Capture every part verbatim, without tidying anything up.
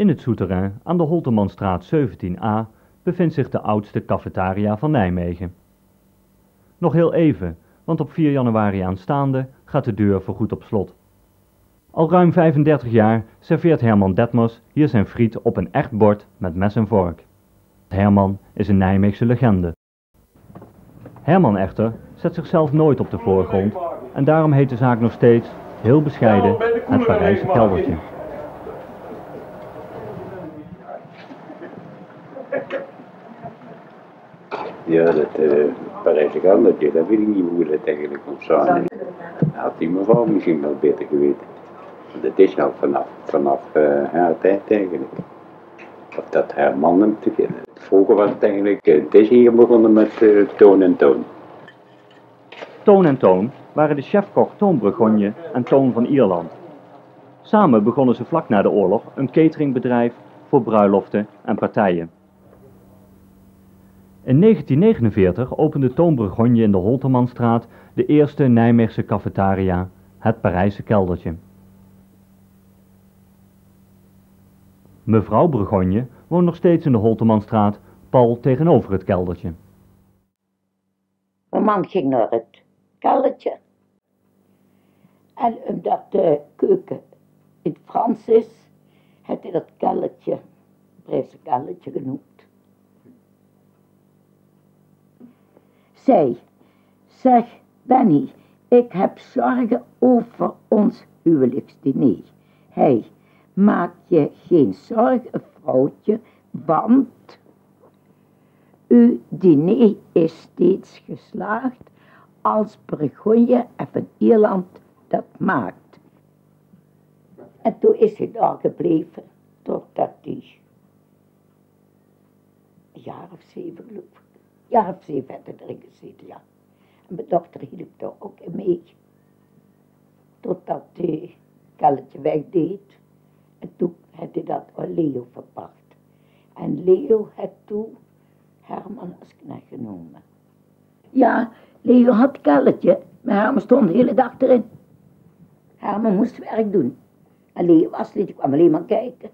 In het souterrain aan de Holtermanstraat zeventien a bevindt zich de oudste cafetaria van Nijmegen. Nog heel even, want op vier januari aanstaande gaat de deur voorgoed op slot. Al ruim vijfendertig jaar serveert Herman Detmers hier zijn friet op een echt bord met mes en vork. Herman is een Nijmeegse legende. Herman echter zet zichzelf nooit op de voorgrond en daarom heet de zaak nog steeds, heel bescheiden, het Parijse keldertje. Ja, dat uh, Parijse keldertje, dat weet ik niet hoe dat eigenlijk ontstaan is. Had die mevrouw misschien wel beter geweten. Dat is al vanaf, vanaf uh, haar tijd eigenlijk. Of dat Herman hem te vinden. Vroeger was het eigenlijk, uh, het is hier begonnen met uh, Toon en Toon. Toon en Toon waren de chefkok Toon Burgonje en Toon van Ierland. Samen begonnen ze vlak na de oorlog een cateringbedrijf voor bruiloften en partijen. In negentien negenenveertig opende Toon Burgonje in de Holtermanstraat de eerste Nijmeegse cafetaria, het Parijse keldertje. Mevrouw Burgonje woont nog steeds in de Holtermanstraat, pal tegenover het keldertje. Mijn man ging naar het keldertje. En omdat de keuken in het Frans is, heeft hij dat keldertje, Parijse keldertje genoemd. Zij, zeg Benny, ik heb zorgen over ons huwelijksdiner. Hij, maak je geen zorgen, vrouwtje, want uw diner is steeds geslaagd als Burgonje en van Ierland dat maakt. En toen is hij daar gebleven, totdat hij een jaar of zeven geloof ik. Een jaar of zeven had hij erin gezeten, ja. En mijn dochter hielp daar ook in mee. Totdat hij het kelletje wegdeed. En toen had hij dat aan Leo verpacht. En Leo had toen Herman als knecht genomen. Ja, Leo had het kelletje, maar Herman stond de hele dag erin. Herman moest werk doen. En Leo was niet, die kwam alleen maar kijken.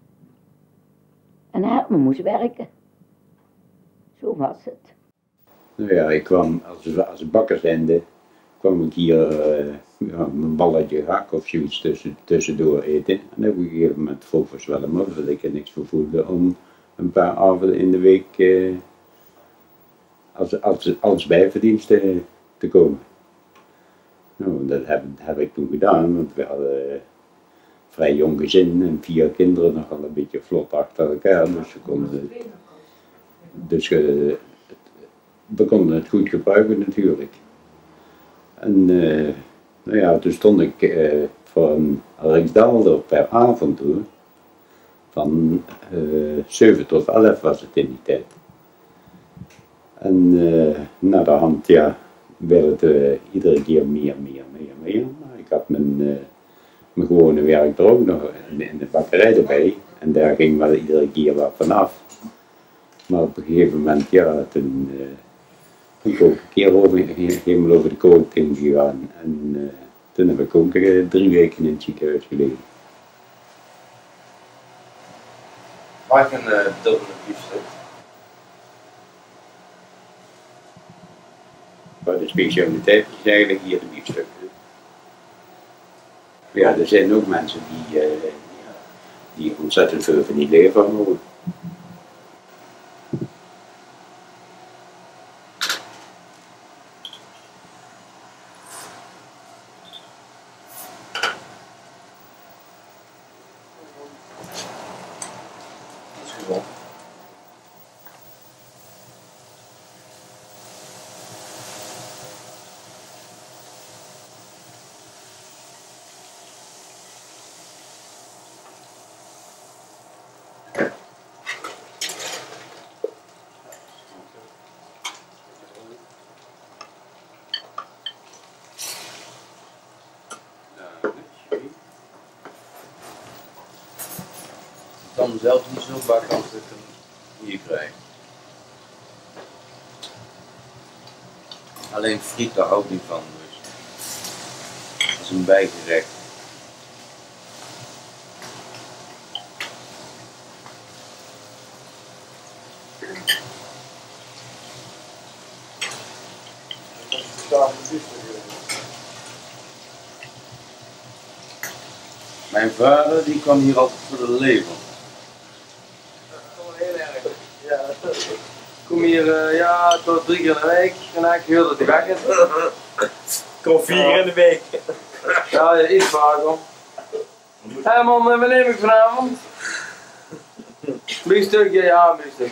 En Herman moest werken. Zo was het. Nou ja, ik kwam als, als bakkersende, kwam ik hier uh, ja, een balletje hak of zoiets tussen, tussendoor eten. En op een gegeven moment vroeg voor Zwellem dat ik er niks voor voelde om een paar avonden in de week uh, als, als, als bijverdienste te komen. Nou, dat heb, heb ik toen gedaan, want we hadden een vrij jong gezin en vier kinderen nogal een beetje vlot achter elkaar. Dus we konden, dus, uh, we konden het goed gebruiken natuurlijk. En uh, nou ja, toen stond ik uh, voor een Rijksdaalder per avond door. Van uh, zeven tot elf was het in die tijd. En uh, na de hand, ja, werd het uh, iedere keer meer, meer, meer, meer. Maar ik had mijn, uh, mijn gewone werk er ook nog in de bakkerij erbij. En daar ging wel iedere keer wat vanaf. Maar op een gegeven moment, ja, toen uh, ben ik ook een keer over, helemaal over de koking gegaan. En uh, toen heb ik ook uh, drie weken in het ziekenhuis gelegen. Maak een uh, dubbele biefstuk. Maar de specialiteit is eigenlijk hier de biefstuk. Ja, er zijn ook mensen die, uh, die ontzettend veel van die lever houden. Dan zelf niet zo bakken als ik hem hier krijg. Alleen friet, daar hou ik niet van, dus dat is een bijgerecht. Mijn vader die kwam hier altijd voor de lever. Dat is gewoon heel erg. Ja, ik kom hier uh, ja, tot drie keer in de week en eigenlijk heel dat hij weg is. Kom vier keer in de week. Ja, ja, iets vaker. Hé hey man, wat neem ik vanavond? Biefstukje, ja, biefstukje.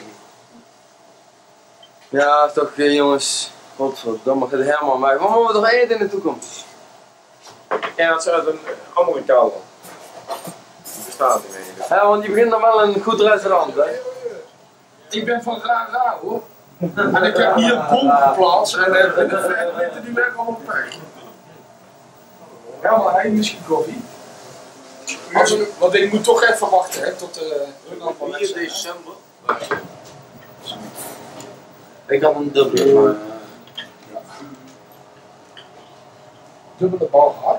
Ja, is toch uh, jongens, godverdomme, gaat helemaal mee. Wat moeten we toch eten in de toekomst? En dat is uit een andere kant. Die bestaat niet meer. Ja, want je begint dan wel een goed restaurant, hè? Ik ben van Raar Raar hoor. En ik heb hier een bom geplaatst en uh, in de vijf minuten die weg al op weg. Ja, maar hij misschien koffie. Als we, want ik moet toch even wachten hè, tot de uh, vier december. Ik had een dubbele. Maar, uh, ja. Dubbele bal gehad.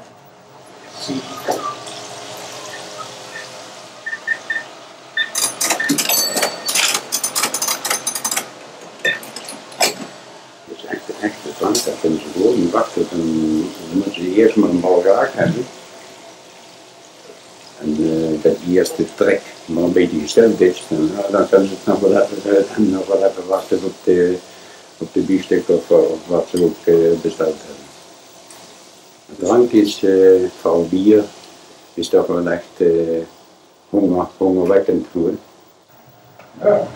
Dat is echt de echte drank, dat kunnen ze gewoon niet wachten. Dan, dan moeten ze eerst maar een bal raak hebben. En uh, dat die eerste trek maar een beetje gesteld is, dan, nou, dan kunnen ze het nog wel even, uh, nog wel even wachten op de, op de biefstuk of, of wat ze ook uh, besteld hebben. De drank is, uh, vooral bier, is toch wel echt uh, honger, hongerwekkend hoor. Ja.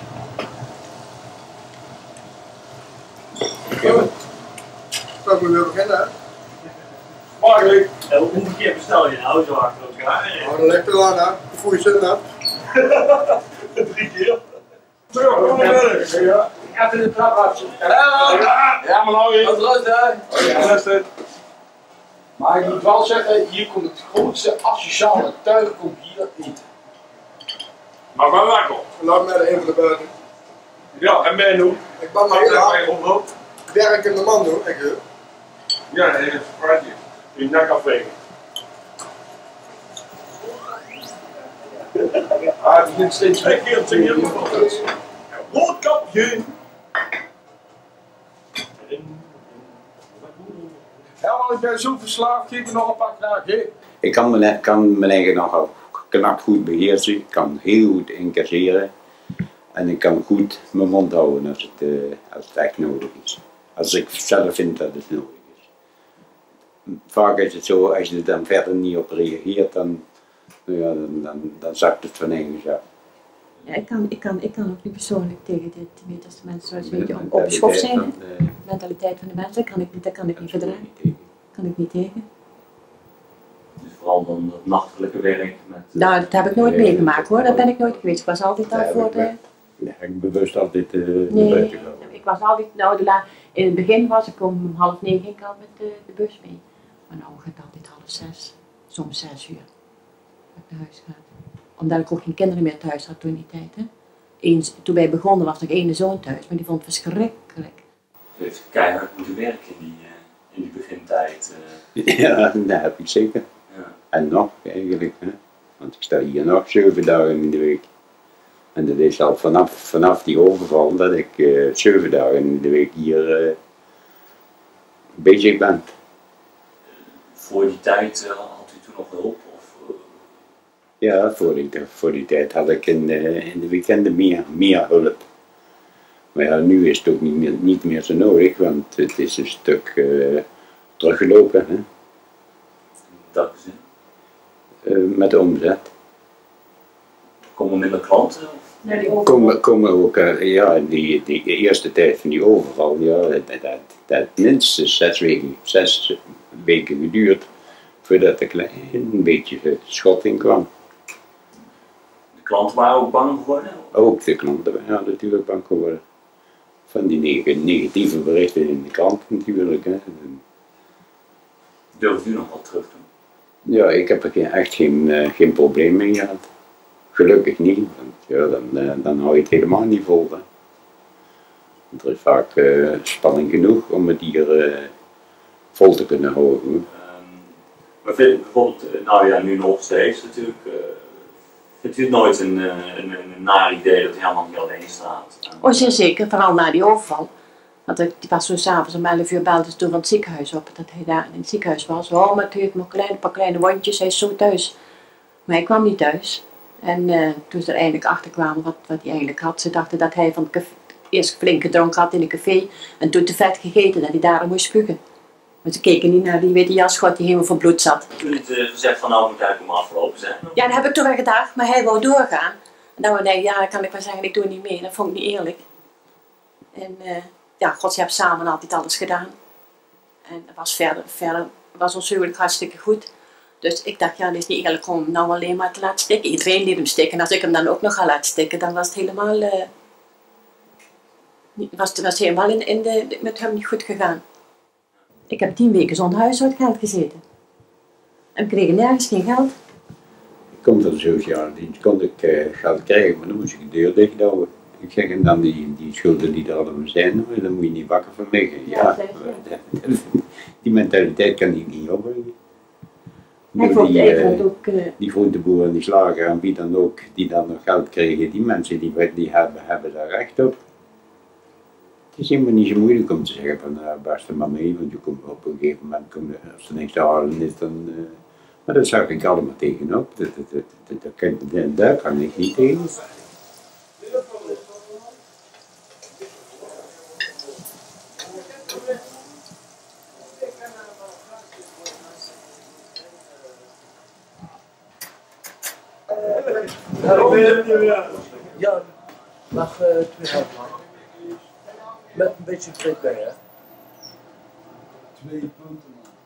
Goed. Dan moeten we weer beginnen hè. Makkelijk. Ja, hoeveel keer bestel je nou zo achter elkaar? Nou, dan ligt er aan hè. Voel je zin hebt. Drie keer. Zo, kom maar verder. Ja. Even de trap af. Ja, maar nou Wat weer. rust, hè? Ja, dat is het. Maar ik moet wel zeggen, hier komt het grootste asociale tuig komt hier eten. Maar wel lekker. Laat mij er even naar buiten. Ja, en ben je hoe? Ik ben maar heel werkende man hoor, ik hoor. Ja, dat is een praatje. Je nek afwegen. Ah, het begint steeds Twee keer op twee keer. Roodkapje. Ja, maar ik ben zo verslaafd, geef me nog een pak naar. Ik kan mijn, kan mijn eigen nogal knap goed beheersen, ik kan heel goed incasseren en ik kan goed mijn mond houden als het, uh, als het echt nodig is. Als ik zelf vind dat het nodig is. Vaak is het zo, als je er dan verder niet op reageert, dan, nou ja, dan, dan, dan zakt het van eigen zelf. Ja, ik, kan, ik, kan, ik kan ook niet persoonlijk tegen dit, weet als de mensen zoals een beetje op de schop zijn. Van, De mentaliteit van de mensen, dat kan ik niet, dat kan ik niet verdragen. Kan ik niet tegen. Dus vooral dan dat nachtelijke werk met... Nou, dat heb ik nooit meegemaakt hoor, dat ben ik nooit geweest. Ik was altijd daar voor de... Ja, ik bewust altijd uh, naar Nee, buiten gaan. ik was altijd, nou de la, in het begin was ik om half negen ging ik al met de, de bus mee. Maar nou gaat het altijd half zes, soms zes uur, dat ik naar huis ga. Omdat ik ook geen kinderen meer thuis had toen in die tijd. Hè. Eens, toen wij begonnen was nog één zoon thuis, maar die vond het verschrikkelijk. U heeft keihard moeten werken in die, uh, in die begintijd. Uh. Ja, dat heb ik zeker. Ja. En nog eigenlijk, hè. Want ik sta hier nog zeven dagen in de week. En dat is al vanaf, vanaf die overval dat ik uh, zeven dagen in de week hier uh, bezig ben. Voor die tijd uh, had u toen nog hulp? Of, uh... Ja, voor die, voor die tijd had ik in de, in de weekenden meer, meer hulp. Maar ja, nu is het ook niet meer, niet meer zo nodig, want het is een stuk uh, teruggelopen. Hè. Dat is het. Uh, met de omzet. Komen minder klanten? Of? Ja, die overval. Komen, komen ook, uh, ja, die, die eerste tijd van die overval, ja, dat, dat, dat minstens zes weken, zes weken geduurd voordat er klein een beetje schotting kwam. De klanten waren ook bang geworden? Ook de klanten waren natuurlijk bang geworden. Van die neg negatieve berichten in de krant natuurlijk. Hè. Durft u nog wat terug te doen? Ja, ik heb er geen, echt geen, uh, geen probleem mee gehad. Gelukkig niet, want ja, dan, uh, dan hou je het helemaal niet vol. Hè. Want er is vaak uh, spanning genoeg om het hier uh, vol te kunnen houden. Um, maar vind, bijvoorbeeld, nou ja, nu nog steeds natuurlijk, uh, vindt u het nooit een, een, een, een naar idee dat Herman hier alleen staat? Oh, zeer zeker, vooral na die overval. Want die was zo s'avonds om elf uur belde ze toen van het ziekenhuis op, dat hij daar in het ziekenhuis was. Oh, maar het heeft nog kleine, een paar kleine wondjes, hij is zo thuis. Maar hij kwam niet thuis. En uh, toen ze er eindelijk achter kwamen wat, wat hij eigenlijk had, ze dachten dat hij van het café, eerst flink gedronken had in een café en toen te vet gegeten, dat hij daarom moest spugen. Maar ze keken niet naar die witte jasschot die helemaal vol bloed zat. Toen het uh, gezegd van nou moet eigenlijk maar afgelopen zijn? Ja, dat heb ik toch wel gedacht, maar hij wou doorgaan. En dan denk ik, ja, dan kan ik wel zeggen, ik doe niet mee, dat vond ik niet eerlijk. En uh, ja, God, ze hebben samen altijd alles gedaan. En het was verder, verder was ons huwelijk hartstikke goed. Dus ik dacht, ja, dat is niet eerlijk om hem nou alleen maar te laten stikken. Iedereen liet hem stikken. En als ik hem dan ook nog ga laten stikken, dan was het helemaal, uh, was het, was helemaal in, in de, met hem niet goed gegaan. Ik heb tien weken zonder huishoudgeld gezeten. En we kregen nergens geen geld. Ik kom van de sociale dienst, kon ik uh, geld krijgen, maar dan moest ik de deur dicht houden. Ik zeg, en dan die, die schulden die er allemaal zijn, dan moet je niet wakker van liggen. Ja, die mentaliteit kan ik niet opbrengen. Die, uh, ook, uh... die groenteboer en die slager en wie dan ook, die dan nog geld kregen, die mensen die, die hebben, hebben daar recht op. Het is helemaal niet zo moeilijk om te zeggen van, uh, beste maar mee, want je komt op een gegeven moment, kom, als er niks te halen is, dan... Uh, maar dat zag ik allemaal tegenop, dat, dat, dat, dat, dat kan, dat, daar kan ik niet tegen. Ja, mag uh, twee half man. Met een beetje prik bij, hè? Twee punten,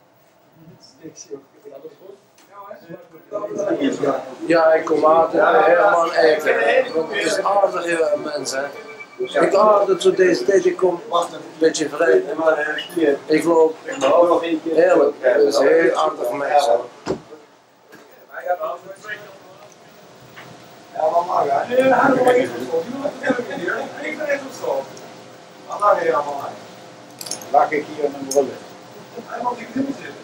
man. Ja, ik kom altijd bij Herman eten. Want het is aardig hier mensen. Ik altijd zo deze tijd, ik kom een beetje vrij. Ik loop heerlijk. Het is heel aardig mensen. Ja, maar mag hè? Ja, dat is ik ben echt op stap. Dan mag je allemaal aan. Lag ik hier in mijn rollen. Hij mag ik niet zitten.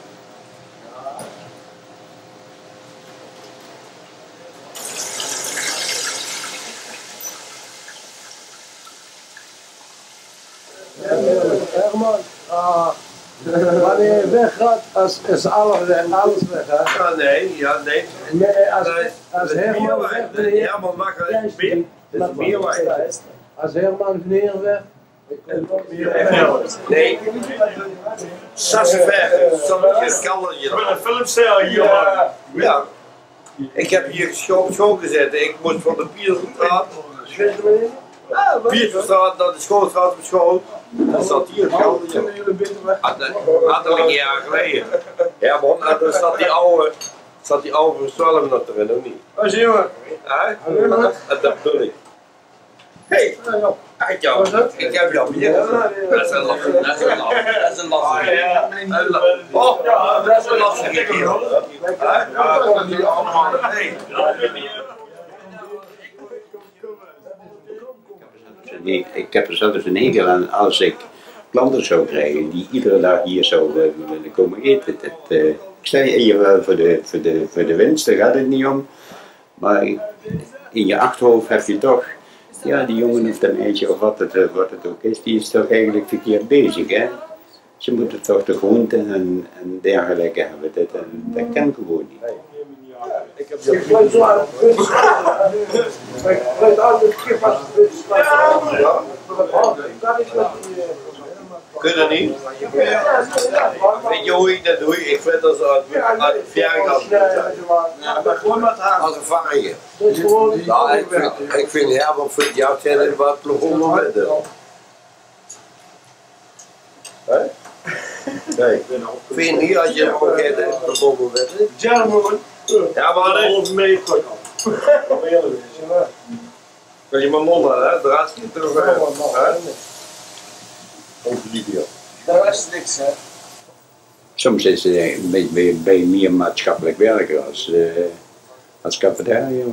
Herman, ah, wanneer je weggaat, is, is alles weg, alles weg, hè? Ja, nee, ja, nee. Nee, als, Nee, als dat is Herman bierwijn. weg meneer, Herman mag er eens bier. Dat is bierwijn. als Herman meneer weg, ik kom Nee. Sassenberg, Sannetje, Kallerje. Ik ben een filmster hier, man. Ja. Ik heb hier op school gezeten. Ik moest van de Pierstraat, Pierstraat naar de Schoolstraat op school. Dat zat hier op Kallerje. Anderhalf jaar geleden. Ja, man, en dan zat die oude, zat die oude verzwalm nog erin, of niet? Hoi, jongen. Hè? Dat bedoel ik. Hé, hey, ja, ik heb jou hier. Dat is een lastige, dat is een lastige, dat is een lastige. Oh, dat is een lastige kerel. Ja, dat komt niet allemaal. Hey. Nee, ik heb er zelfs een hekel aan als ik klanten zou krijgen die iedere dag hier zouden willen komen eten. Dat, uh, ik sta hier wel voor de, voor, de, voor de winst, daar gaat het niet om. Maar in je achterhoofd heb je toch, ja, die jongen of dat meisje of wat het, wat het ook is, die is toch eigenlijk verkeerd bezig. Hè? Ze moeten toch de groenten en, en dergelijke hebben. Dat, dat kan gewoon niet. Ik sluit zo aan het bus. Ik sluit aan het kip als het bus staat. Ja, dat is wat die... Kun je dat niet? Weet je hoe ik dat doe? Ik vind dat zo uit het verrekant. Als een varken. Ja, ik vind, ik vind Herman vindt jou zijn wat plommen met hem. Nee. Vind je niet als je hem ook hebt plommen met hem? German. Ja, maar nee. Half meter. Kan je mijn mond aan, hè? Draad je terug. Ongelieven. Dat is niks, hè? Soms is het bij, bij, bij meer maatschappelijk werken als, uh, als cafetaria.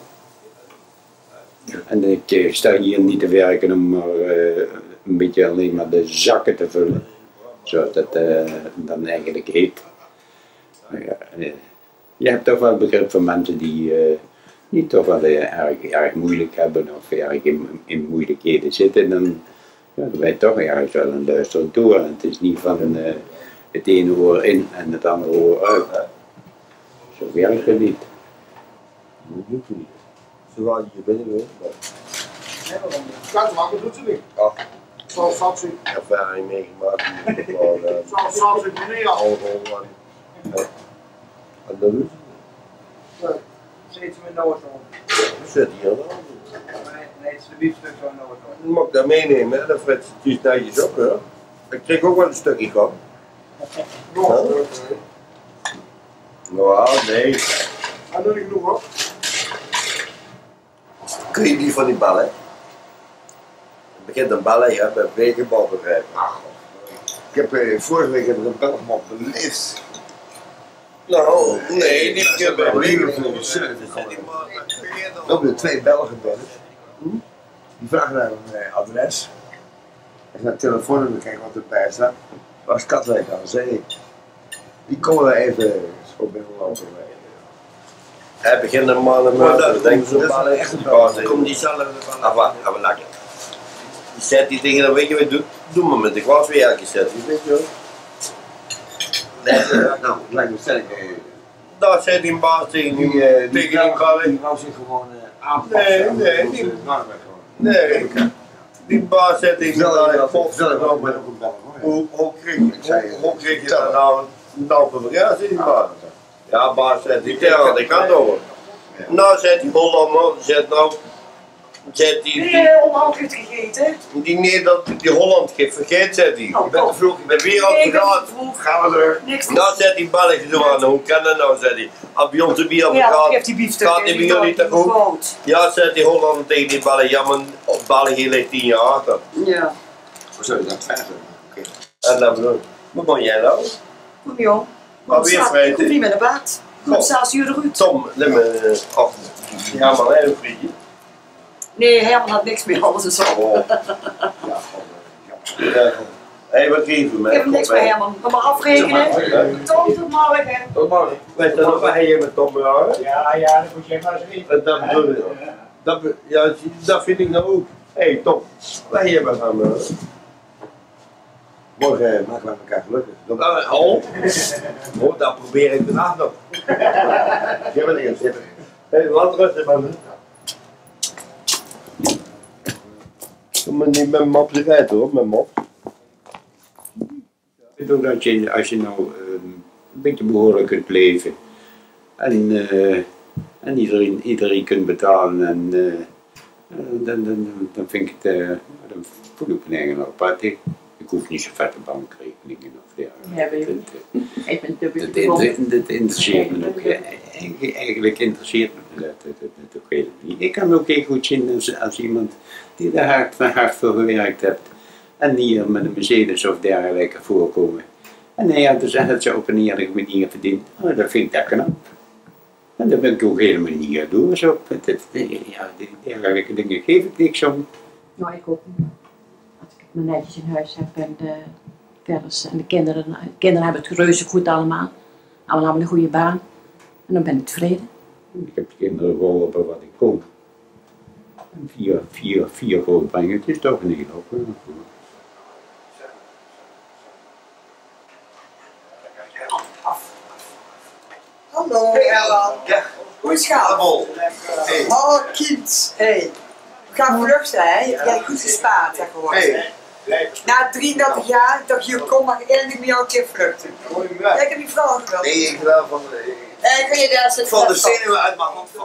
En ik uh, sta hier niet te werken om maar, uh, een beetje alleen maar de zakken te vullen. Zoals dat uh, dan eigenlijk heet. Maar ja, uh, je hebt toch wel begrip voor mensen die, uh, die toch wel uh, erg, erg moeilijk hebben of erg in, in moeilijkheden zitten. Dan, Ja, dan ben je toch ergens wel een luisteren toe. En het is niet van uh, het ene oor in en het andere oor uit. Hè? Zo werkt het niet. Dat doet ze niet. Zowel je binnen wil. Nee, waarom niet? Kijk, maar dat doet ze niet. Ja. Zoals zat ze. Ervaring meegemaakt. Zoals zat ze meneer. Alcohol. En dat doet ze. Nee, zit ze met nooit om. Zit hier dan. Nee, nee, het is de biefstuk zo nooit om. Dan mag ik dat meenemen, hè? Dan fret je het netjes op, hè? Ik kreeg ook wel een stukje van. Nog. Nou, nee. Hij doet niet genoeg op. Kun je die van die ballen? Het begint een ballen, ja, met wegenbalbedrijf. Ik heb eh, vorige week heb ik een belgman beleefd. Nou, nee, niet Ik heb bij een Wegen. nieuwe voor de service. Ook weer twee Belgen binnen. Die vragen naar een uh, adres. Ik ga het telefoonnummer kijken wat erbij staat. Was Katwijk aan zee. Die komen we even op binnenlopen. Hij begint een man en Maar man, dat denk ik komt zo'n echt ballen. echt een ballen. Kom diezelfde van. Ah, wacht, gaan we lakken. Die zet die dingen, dan weet je wat je doet. Doe maar met de glas weer elke zet. Weet je wel. Nee, nou, het lijkt me sterk. eh, Daar zet die een baas tegen die, Die, eh, die, tegen die ballen. die wou zich gewoon uh, aanpassen. Nee, aan nee, de die- Noordweg gewoon. Nee, die baas zet tegen die Vertel je ballen. wel, Pot vertel je wel, ik ben genomen. ook een Belg hoor. Hoe, hoe kreeg je, hoe, hoe kreeg je dat nou? Nou, voor ja, zit die baas. Ja, baas zet die tegen de kant over. Nou, zet die Hollander, zet nou. Zet die. Ben die je Holland gegeten? Die Nederland, die Holland geeft vergeet, zet die. Oh, Je bent te vroeg, je bent weer al Nee, te ik ben laat. te vroeg. Gaan we er. Niks. Nou zet die balletjes zo aan, hoe kan dat nou, zet die. Als bij ons de bier Ja, gaat, geeft die biefstuk. gaat die bij jullie te goed? goed? Ja, zet die Hollander tegen die ballen, ja maar op ballen hier ligt tien jaar achter. Ja. Hoe zou je dat verder? Oké. En dan bedoel ik, wat ben jij nou? Kom joh. Maar Kom weer staat- vreten. ik hoef niet met naar bed. Kom Goh. zes uur eruit. Tom, neem me af. Ja maar hè, een vriendje. Nee, Herman had niks meer, alles is op. Oh. Ja. Hé, wat geef je me? Ik heb niks meer, Herman. Kom maar afrekenen. Tom, tot morgen. Tot morgen. Weet je nog wat je met Tom behouden? Ja, ja, dat moet je maar eens niet. Dat bedoel ik. Dat, be- ja, dat vind ik nou ook. Hé hey, Tom, wat heb je met hem behouden? Morgen eh, maken we elkaar gelukkig. Dan Uh, oh. Oh, dat probeer ik vandaag nog. Geef me eerst. Hé, hey, laat rustig man. Kom maar niet met mijn mop eruit hoor, met mop. Ik vind ook dat je, als je nou uh, een beetje behoorlijk kunt leven en, uh, en iedereen, iedereen kunt betalen, en, uh, uh, dan, dan, dan vind ik het, uh, dan voel ik me eigenlijk nog apart. Ik, ik hoef niet zo vette bankrekeningen of dergelijke. Ja, weet je. Dat, uh, Ik ben dubbel dat, inter- dat interesseert me ook. uh, Eigenlijk, eigenlijk interesseert me dat, dat, dat, dat ook helemaal niet. Ik kan me ook heel goed zien als, als iemand die er hard, hard voor gewerkt heeft en hier met een Mercedes of dergelijke voorkomen. En hij had dus het zo op een eerlijke manier verdiend. Oh, dat vind ik dat knap. En daar ben ik ook helemaal niet jaloers op. Dat, dat, ja, die dergelijke dingen geef ik niks om. Nou, ik ook niet. Als ik het maar netjes in huis heb en de, verder, en de kinderen, de kinderen hebben het reuze goed allemaal. Allemaal hebben een goede baan. En dan ben ik tevreden. Ik heb de kinderen geholpen wat ik kon. En vier, vier, vier grootbrengen, het is toch een hele hoop. Hallo, Herman. Ja. Hoe is het gaan? Hey. Oh, kind. Hey. We gaan vluchten, hè? Je hebt goed gespaard, zeg gewoon. Hey. Na drieëndertig jaar dacht je, kom maar eindelijk met jou een keer vluchten. Ja, ik heb die vrouw gewild. Nee, ik wil van Eh, kun je daar zitten? van de zenuwen uit mijn hand.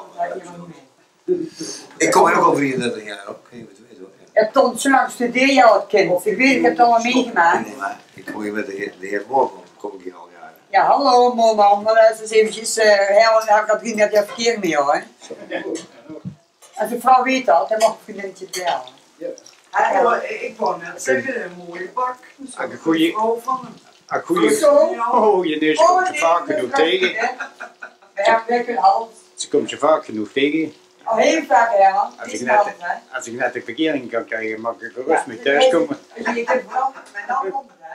Ik kom hier ook al drieëndertig jaar op. Kun je het weten hoor. Ja, Tom, zo lang studeer je al het kind. Ik weet, ik heb het allemaal meegemaakt. Nee, maar ik kom hier met de heer, de heer Morgan, kom ik hier al jaren. Ja, hallo, mooi man. Maar luister eens eventjes. Uh, Herman, heb ik al drieëndertig jaar verkeer mee hoor. Als de vrouw weet dat, dan mag een vriendinnetje het wel. Ja, maar ik wou net zeggen, een mooie bak. Een goeie- van hem. Een goede, Zo. oh, je neus komt ze vaak genoeg tegen. We hebben lekker alles. Ze komt ze vaak genoeg tegen. Al heel vaak, Herman. Als Dit ik is alles, net, hè. als ik net de parkering kan krijgen, mag ik gerust Ja, mee thuiskomen. Als je je kunt veranderen, met een ander, hè.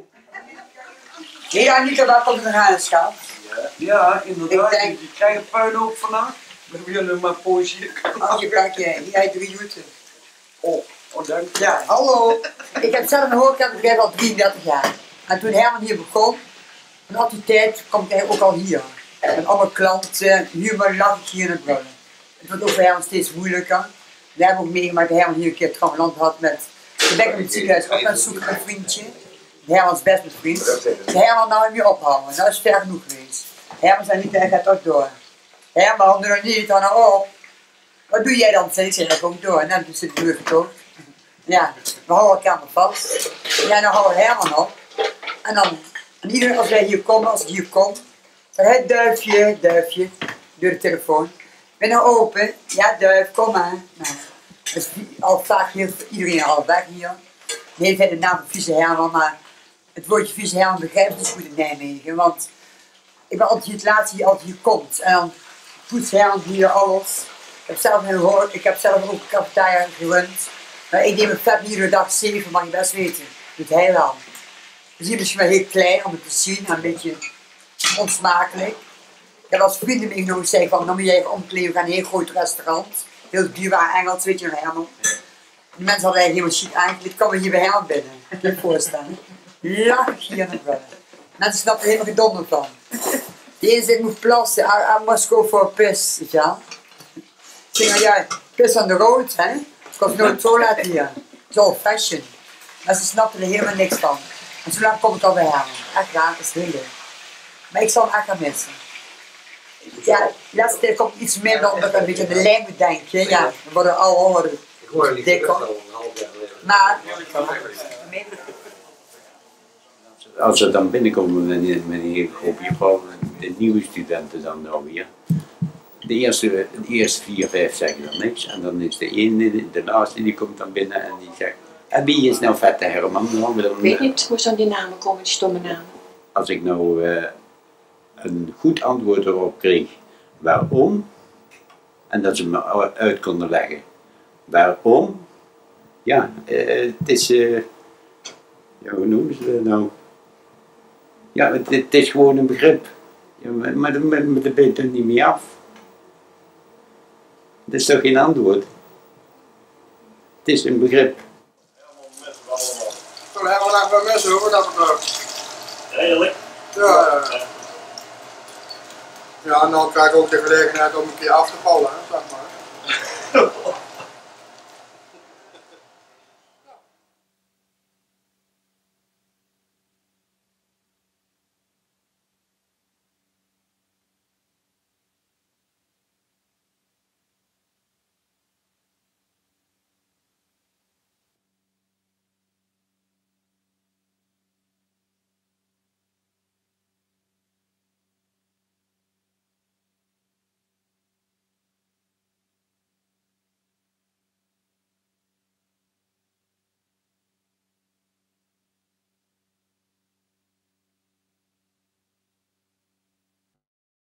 Nee, Annika, dat komt er aan, schat. Ja, inderdaad. Ik denk- Je krijgt een puinhoop vandaag. We hebben jullie maar poëzie. Als je kijkt, jij drie minuten. Oh, oh bedankt. Ja, hallo. Ik heb zelf een horecabedrijf al drieëndertig jaar. En toen Herman hier begon, van al die tijd kwam ik eigenlijk ook al hier. Met allemaal klanten, humor, lach ik hier in het brullen. Het wordt ook voor Herman steeds moeilijker. We hebben ook meegemaakt dat Herman hier een keer het trammeland had met de bek in het ziekenhuis ook aan het zoeken met een vriendje. Herman is best mijn vriend. Dus Herman nou niet ophouden, dat is ver genoeg geweest. Herman zei niet, hij gaat ook door. Herman, doe nog niet, hou nou op. Wat doe jij dan? Zei ik, zeg ik ook door. En dan zit de deur getoogd. Ja, we houden elkaar maar vast. Ja, dan houden we Herman op. En dan, en iedereen als wij hier komen, als ik hier kom, zeg hij duifje, duifje, door de telefoon. Ben nou open? Ja, duif, kom maar. Nou, dus al vaak heel, iedereen al weg hier. De hele tijd de naam van Vieze Herman, maar het woordje Vieze Herman begrijpt het dus goed in Nijmegen. Want ik ben altijd hier het laatste die altijd hier komt. En dan poetst Herman hier alles. Ik heb zelf, een, ik heb zelf ook een cafetaria gerund. Maar ik neem een vet iedere dag zeven, mag je best weten. Dat doet hij wel. Dus hier misschien wel heel klein om het te zien, een beetje onsmakelijk. Ik heb als vrienden meegenomen gezegd van, dan moet jij even omkleden, we gaan een heel groot restaurant. Heel duur waar Engels, weet je nog Herman. Die mensen hadden eigenlijk helemaal chic aangekleed, kwamen hier bij Herman binnen. Kun je je voorstellen. Lach ik hier naar binnen. Mensen snappen er helemaal gedonder van. De ene zegt, ik moet plassen, I, I must go for a piss, weet je wel. Ik zeg, nou ja, piss on the road, hè. Kost nooit toilet hier. Het is old fashion. Maar ze snappen er helemaal niks van. En zo lang komt het al bij Herman. Echt waar, dat is heel leuk. Maar ik zal hem echt gaan missen. Ja, de laatste tijd komt iets minder omdat ik een beetje aan de lijn moet denken. Ja, we worden al ouder. Ik hoor niet dikker. Maar... Als ze dan binnenkomen met een, met een hele groepje vrouwen, de nieuwe studenten dan nou weer. De eerste, de eerste vier, vijf zeggen dan niks. En dan is de ene, de laatste, die komt dan binnen en die zegt: en wie is nou vette Herman? Dan, Ik weet niet hoe ze aan die namen komen, die stomme namen. Als ik nou uh, een goed antwoord erop kreeg, waarom? En dat ze me uit konden leggen. Waarom? Ja, uh, het is, uh, ja, hoe noemen ze dat nou? Ja, het, het is gewoon een begrip. Ja, maar maar daar ben je er niet mee af. Dat is toch geen antwoord? Het is een begrip. Toen hebben we nog wel mensen hoor, dat betreft. Redelijk. Ja, ja. Ja, en dan krijg ik ook de gelegenheid om een keer af te vallen, hè, zeg maar.